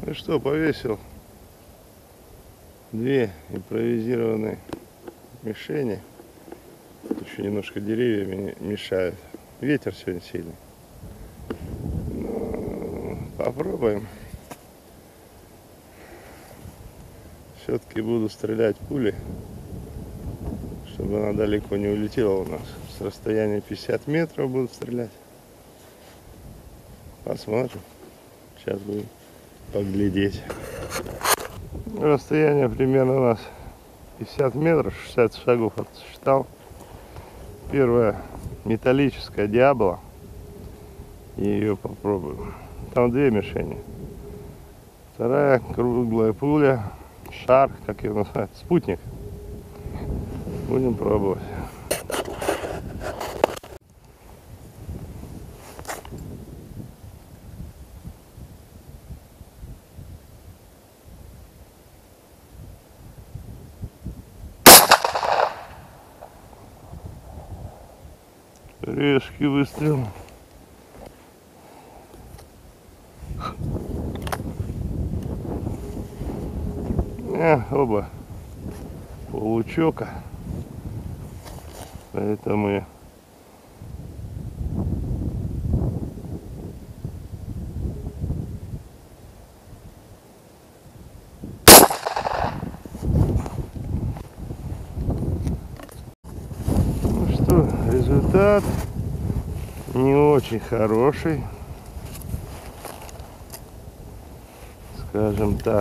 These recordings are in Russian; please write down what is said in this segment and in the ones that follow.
Ну что, повесил две импровизированные мишени. Тут еще немножко деревья мешают. Ветер сегодня сильный. Ну, попробуем. Все-таки буду стрелять пули, чтобы она далеко не улетела у нас. С расстояния 50 метров буду стрелять. Посмотрим. Сейчас будем поглядеть. Расстояние примерно у нас 50 метров, 60 шагов отсчитал. Первая металлическая Диабло. Ее попробуем. Там две мишени. Вторая круглая пуля. Шар, как ее называют, спутник. Будем пробовать. Резкий выстрел. Оба получока, поэтому я ну что, результат не очень хороший, скажем так.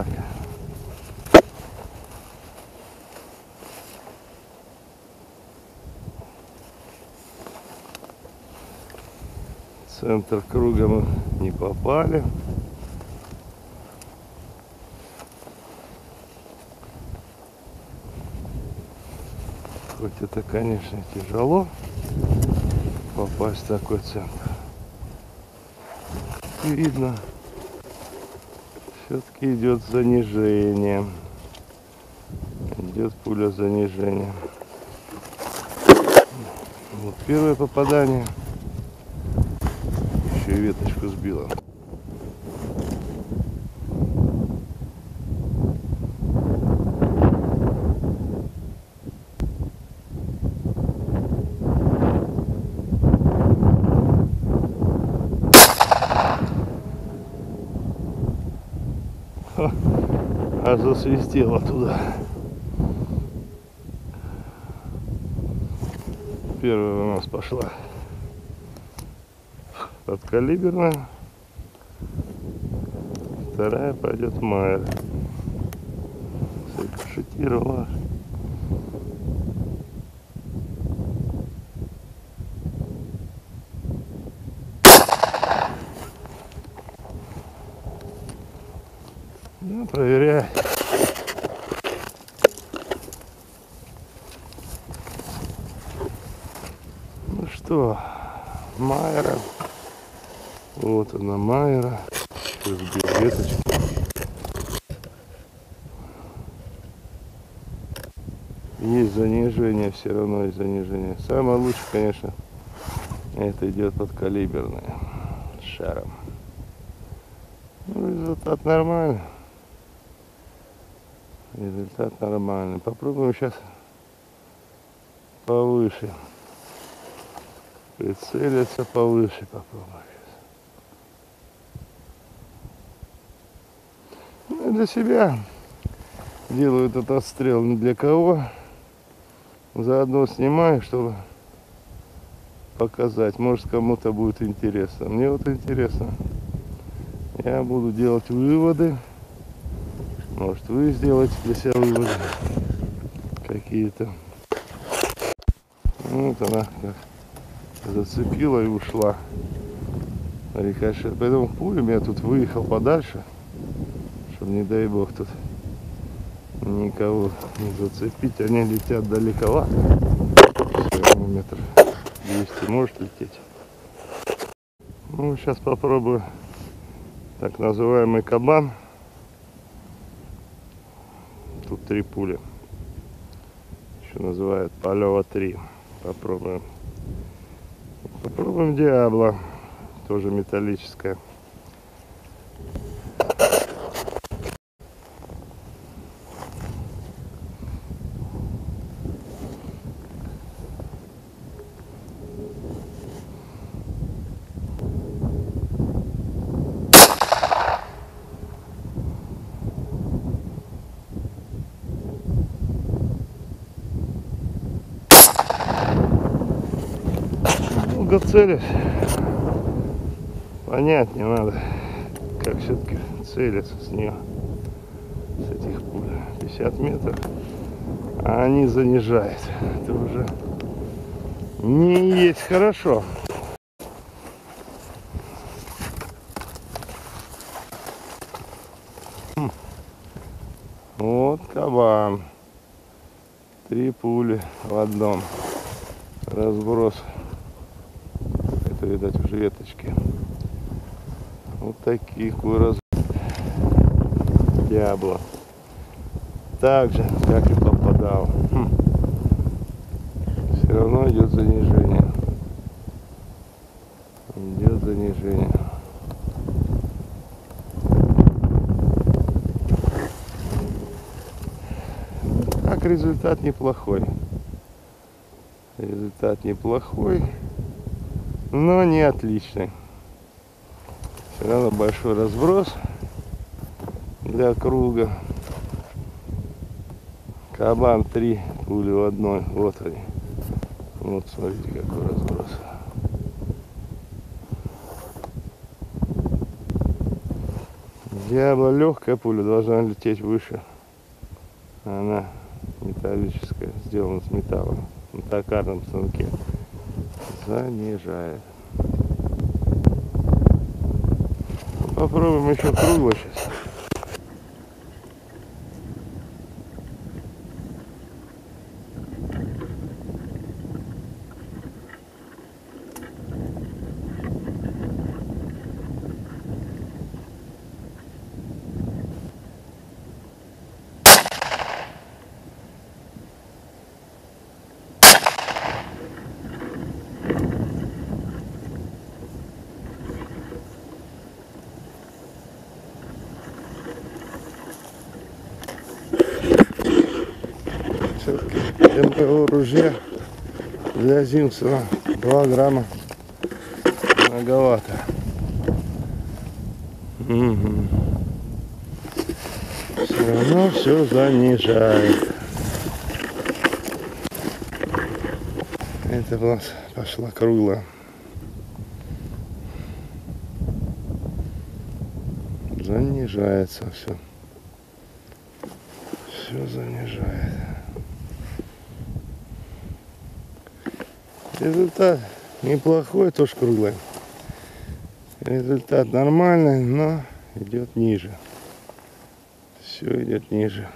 В центр круга мы не попали. Хоть это, конечно, тяжело попасть в такой центр. Видно, все-таки идет занижение. Идет пуля занижения. Вот первое попадание. Еще и веточку сбила. Аж засвистело туда. Первая у нас пошла подкалиберная, вторая пойдет Майер. Срикошетировала. Ну, проверяй. Ну что, Майера. Вот она, Майера. Сейчас без веточки. Есть занижение, все равно есть занижение. Самое лучшее, конечно, это идет подкалиберная с шаром. Ну, результат нормальный. Результат нормальный. Попробуем сейчас повыше. Прицелиться повыше попробуем. Ну, для себя делаю этот отстрел не для кого. Заодно снимаю, чтобы показать. Может, кому-то будет интересно. Мне вот интересно. Я буду делать выводы. Может, вы сделаете для себя выводы какие-то. Вот она как зацепила и ушла. Рикошет. Поэтому пулем я тут выехал подальше, чтобы, не дай бог, тут никого не зацепить. Они летят далековато. Все, метр 200 может лететь. Ну, сейчас попробую так называемый кабан. Тут 3 пули. Еще называют Полева 3. Попробуем. Попробуем Диабло. Тоже металлическая. прицелюсь, понять не надо, как все-таки целиться с нее, с этих пуль. 50 метров, а они занижают. Это уже не есть хорошо. Вот кабан. 3 пули в одном. Разброс. Это, видать, уже веточки. Вот таких разброс. Дьябло. Так же, как и попадал. Все равно идет занижение. Идет занижение. Так, результат неплохой. Результат неплохой, но не отличный. Все равно большой разброс для круга. Кабан 3 пули в одной. Вот они. Вот смотрите, какой разброс. Дьябло легкая пуля, должна лететь выше. Она металлическая, сделана с металла. На токарном станке. Занижает. Попробуем еще кругло сейчас. Все-таки МПО ружья для Зимцева 2 грамма многовато. Все равно все занижает. Это у нас пошла круглая. Занижается все. Все занижает. Результат неплохой, тоже круглый. Результат нормальный, но идет ниже. Все идет ниже.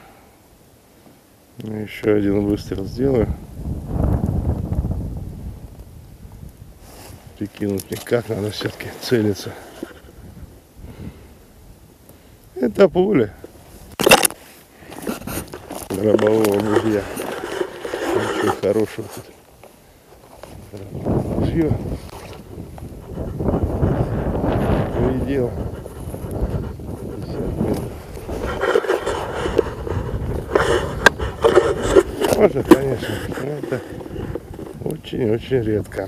Еще один выстрел сделаю. Прикинуть мне, как надо все-таки целиться. Это пуля дробового ружья. Ничего хорошего тут. Ружье. Предел. 50 метров. Можно, конечно, но это очень-очень редко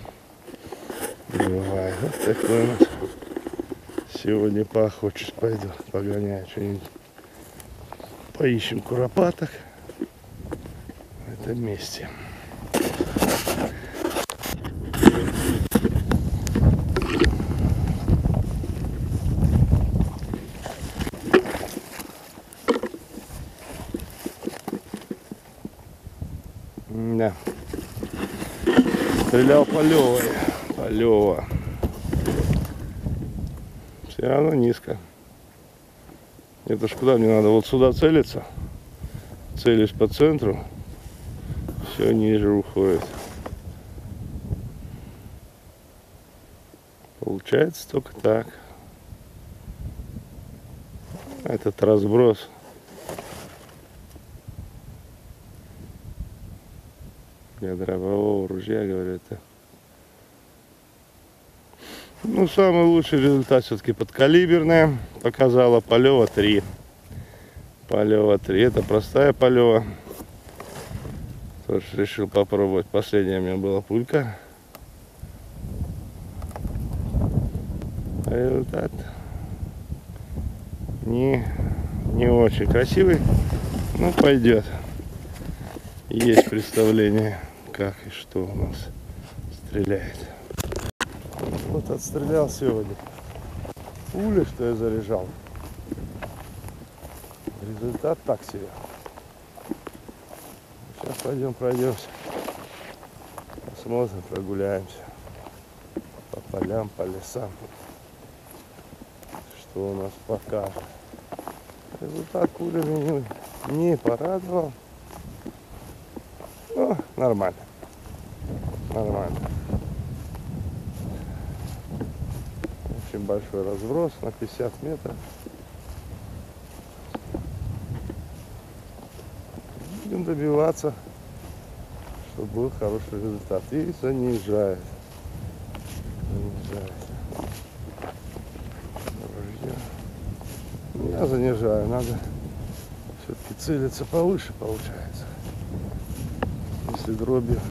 бывает. Вот такой у нас сегодня поохочусь, пойду погоняю что-нибудь. Поищем куропаток в этом месте. Да. Стрелял по левой. По лево. Все равно низко. Это ж куда мне надо? Вот сюда целиться. Целюсь по центру. Все ниже уходит. Получается только так. Этот разброс. Для дробового ружья, говорю, это. Ну, самый лучший результат все-таки подкалиберная. Показала Полева 3. Полева 3. Это простая Полева. Тоже решил попробовать. Последняя у меня была пулька. Результат не очень красивый, но пойдет. Есть представление, как и что у нас стреляет. Вот отстрелял сегодня пули, что я заряжал. Результат так себе. Сейчас пойдем пройдемся. Посмотрим, прогуляемся. По полям, по лесам. Что у нас покажет. Результат пулями не порадовал. Ну, нормально. Нормально. Очень большой разброс на 50 метров. Будем добиваться, чтобы был хороший результат. И занижает. Занижает. Я занижаю. Надо все-таки целиться повыше, получается. Если дробью